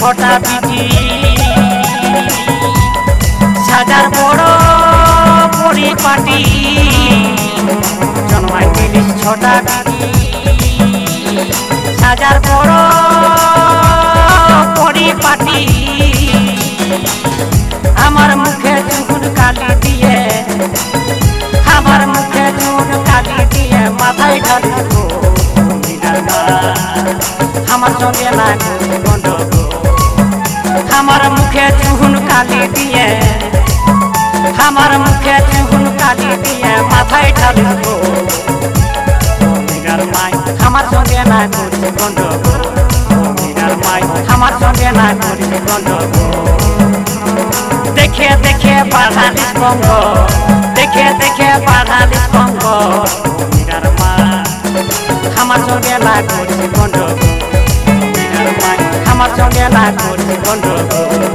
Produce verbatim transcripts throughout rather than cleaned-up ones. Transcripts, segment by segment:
छोटा बिटी साजार बड़ परिपाटी जन्माई दिलिस छोटा बिटी साजार बड़ परिपाटी हमार मुखे चुन काली दिए हमार मुखे चुन काली दिए माथाय ढाली हमार संगे ना गंडगोल हमार मुखे चुन काली दिए हमार मुखे चुन काली दिए माथाय ढाली माई हमार संगे ना गंडगोल माई हमार संगे ना गंडगोल देखे देखे बाधालिस बंग देखे देखे बाधालिस बंग मीरार मा हमार संगे ना गंडगोल हमार संगे ना गंडगोल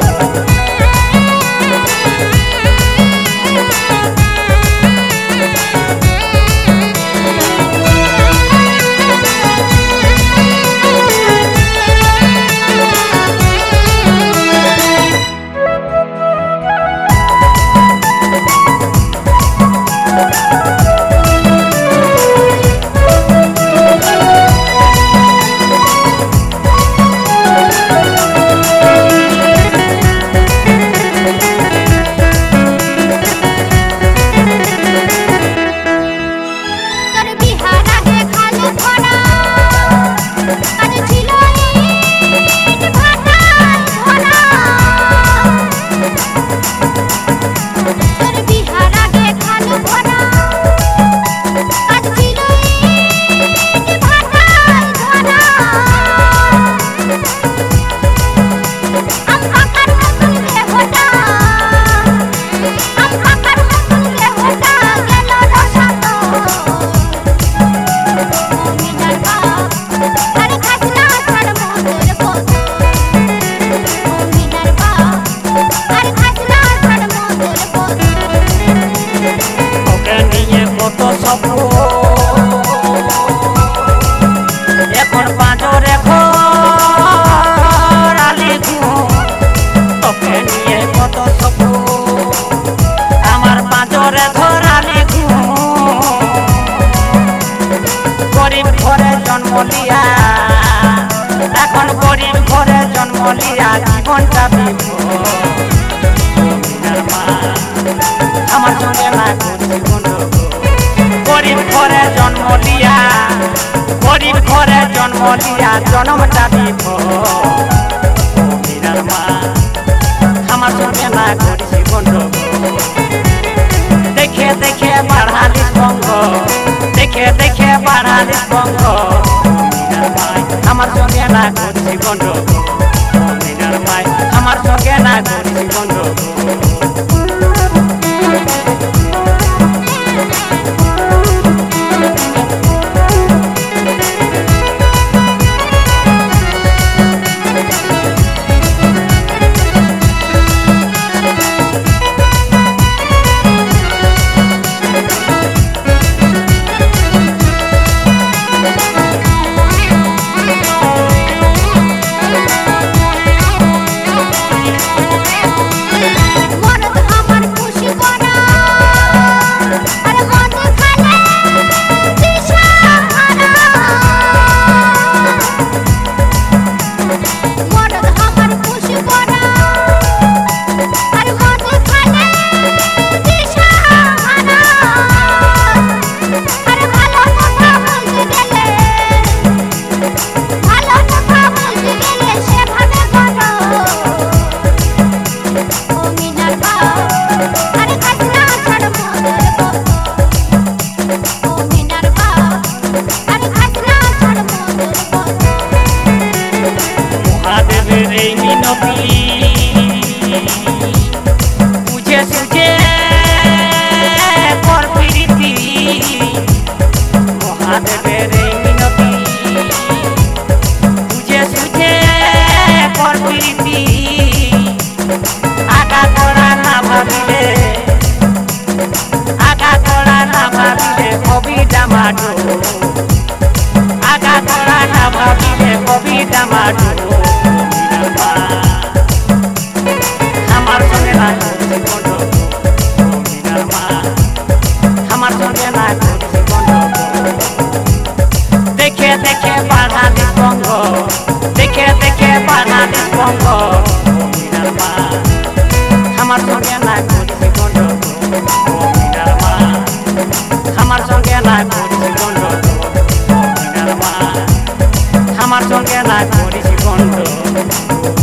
जन्मलिया এখন গরিব ঘরে জন্মলিয়া জীবনটা বিপদ আমার সঙ্গে না গরিব ঘরে জন্মলিয়া গরিব ঘরে জন্মলিয়া জন্মটা বিপদ মা আমার সঙ্গে না করিস গন্ডগোল দেখে দেখে বাড়ালিস বঙ্গ দেখে দেখে বাড়ালিস বঙ্গ আমার সঙ্গে না করিস গন্ডগোল মাই আমার সঙ্গে না করিস গন্ডগোল तुझे तुझे पर प्रीति महादेव रे मिनती तुझे तुझे पर प्रीति आगा तोड़ा ना भाविले आगा तोड़ा ना भाविले कवि डामाडो आगा तोड़ा ना भाविले कवि डामाडो আমার সঙ্গে না করিস গন্ডগোল ও মিনার মা আমার সঙ্গে না করিস গন্ডগোল ও মিনার মা আমার সঙ্গে না করিস গন্ডগোল